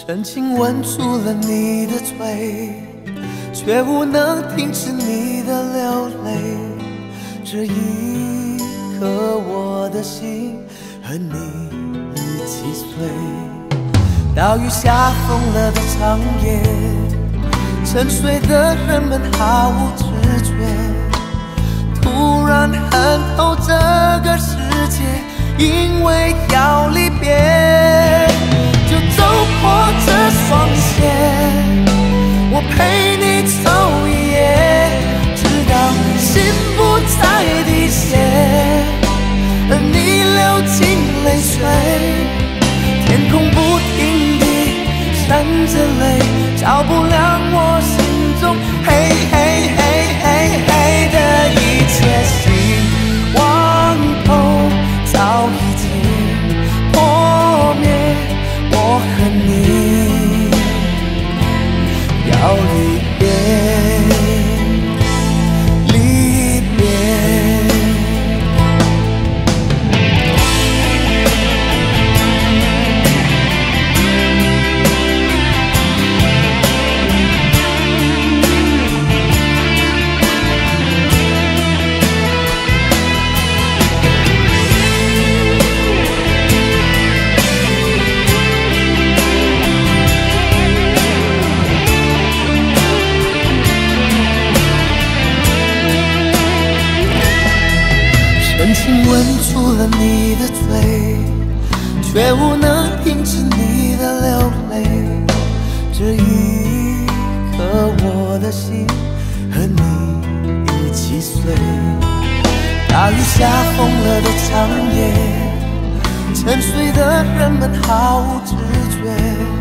深情吻住了你的嘴，却无能停止你的流泪。这一刻，我的心和你一起碎。大雨下疯了的长夜，沉睡的人们毫无知觉，突然恨透这个世界，因为要离别，就走破这双鞋，我陪你走一夜，直到心不再滴血，而你流尽泪水，天空不停地闪着泪，照不亮我心中黑黑黑黑黑的一切。希望头早已经破灭，我和你要离别，离别。深情吻住了你的嘴，却无能停止你的流泪。这一刻，我的心和你一起碎。大雨下疯了的长夜，沉睡的人们毫无知觉。